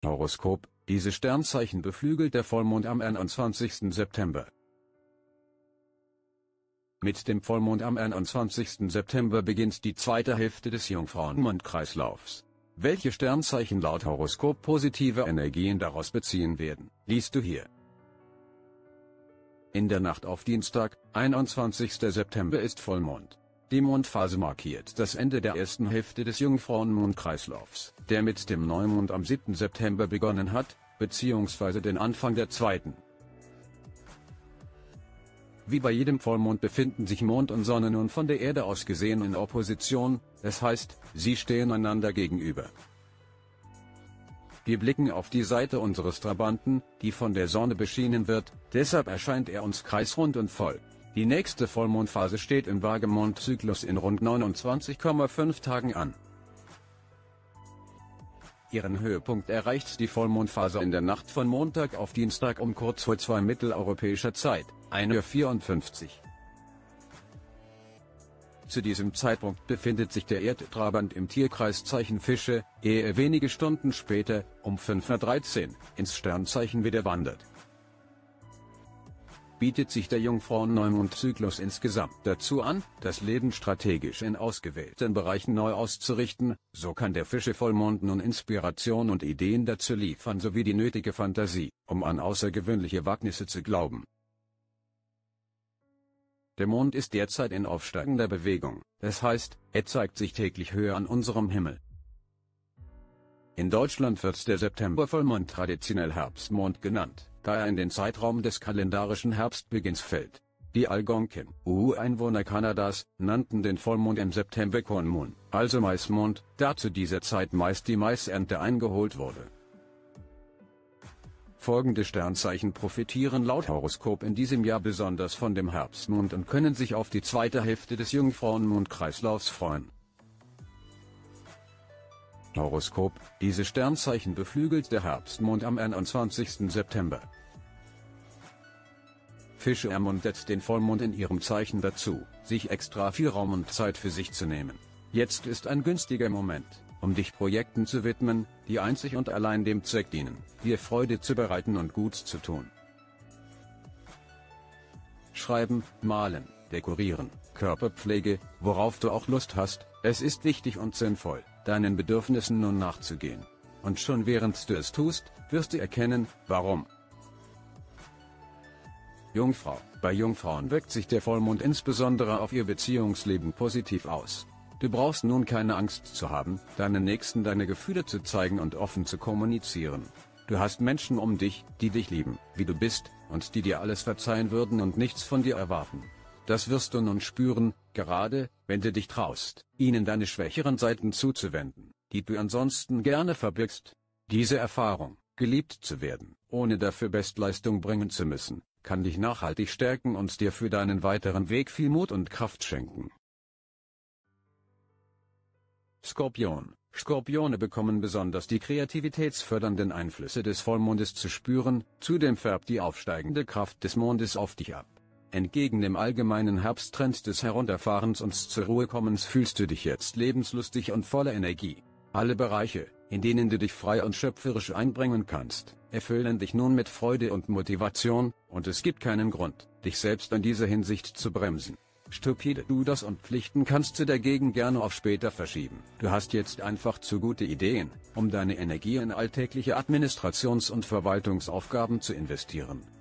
Horoskop: Diese Sternzeichen beflügelt der Vollmond am 21. September. Mit dem Vollmond am 21. September beginnt die zweite Hälfte des Jungfrauenmondkreislaufs. Welche Sternzeichen laut Horoskop positive Energien daraus beziehen werden, liest du hier. In der Nacht auf Dienstag, 21. September ist Vollmond. Die Mondphase markiert das Ende der ersten Hälfte des Jungfrauenmondkreislaufs, der mit dem Neumond am 7. September begonnen hat, beziehungsweise den Anfang der zweiten. Wie bei jedem Vollmond befinden sich Mond und Sonne nun von der Erde aus gesehen in Opposition, das heißt, sie stehen einander gegenüber. Wir blicken auf die Seite unseres Trabanten, die von der Sonne beschienen wird, deshalb erscheint er uns kreisrund und voll. Die nächste Vollmondphase steht im Waagemondzyklus in rund 29,5 Tagen an. Ihren Höhepunkt erreicht die Vollmondphase in der Nacht von Montag auf Dienstag um kurz vor 2 mitteleuropäischer Zeit, 1:54 Uhr. Zu diesem Zeitpunkt befindet sich der Erdtrabant im Tierkreiszeichen Fische, ehe er wenige Stunden später, um 5:13 Uhr, ins Sternzeichen Widder wandert. Bietet sich der Jungfrauen-Neumondzyklus insgesamt dazu an, das Leben strategisch in ausgewählten Bereichen neu auszurichten, so kann der Fische-Vollmond nun Inspiration und Ideen dazu liefern sowie die nötige Fantasie, um an außergewöhnliche Wagnisse zu glauben. Der Mond ist derzeit in aufsteigender Bewegung, das heißt, er zeigt sich täglich höher an unserem Himmel. In Deutschland wird der September-Vollmond traditionell Herbstmond genannt, da er in den Zeitraum des kalendarischen Herbstbeginns fällt. Die Algonquin, Ureinwohner Kanadas, nannten den Vollmond im September Corn Moon, also Maismond, da zu dieser Zeit meist die Maisernte eingeholt wurde. Folgende Sternzeichen profitieren laut Horoskop in diesem Jahr besonders von dem Herbstmond und können sich auf die zweite Hälfte des Jungfrauenmondkreislaufs freuen. Horoskop: Diese Sternzeichen beflügelt der Herbstmond am 21. September. Fische ermuntert den Vollmond in ihrem Zeichen dazu, sich extra viel Raum und Zeit für sich zu nehmen. Jetzt ist ein günstiger Moment, um dich Projekten zu widmen, die einzig und allein dem Zweck dienen, dir Freude zu bereiten und Gutes zu tun. Schreiben, malen, dekorieren, Körperpflege, worauf du auch Lust hast, es ist wichtig und sinnvoll, deinen Bedürfnissen nun nachzugehen. Und schon während du es tust, wirst du erkennen, warum. Jungfrau: Bei Jungfrauen wirkt sich der Vollmond insbesondere auf ihr Beziehungsleben positiv aus. Du brauchst nun keine Angst zu haben, deinen Nächsten deine Gefühle zu zeigen und offen zu kommunizieren. Du hast Menschen um dich, die dich lieben, wie du bist, und die dir alles verzeihen würden und nichts von dir erwarten. Das wirst du nun spüren, gerade, wenn du dich traust, ihnen deine schwächeren Seiten zuzuwenden, die du ansonsten gerne verbirgst. Diese Erfahrung, geliebt zu werden, ohne dafür Bestleistung bringen zu müssen, kann dich nachhaltig stärken und dir für deinen weiteren Weg viel Mut und Kraft schenken. Skorpion: Skorpione bekommen besonders die kreativitätsfördernden Einflüsse des Vollmondes zu spüren, zudem färbt die aufsteigende Kraft des Mondes auf dich ab. Entgegen dem allgemeinen Herbsttrend des Herunterfahrens und zur Ruhekommens fühlst du dich jetzt lebenslustig und voller Energie. Alle Bereiche, in denen du dich frei und schöpferisch einbringen kannst, erfüllen dich nun mit Freude und Motivation, und es gibt keinen Grund, dich selbst in dieser Hinsicht zu bremsen. Stupide To-dos und Pflichten kannst du dagegen gerne auf später verschieben. Du hast jetzt einfach zu gute Ideen, um deine Energie in alltägliche Administrations- und Verwaltungsaufgaben zu investieren.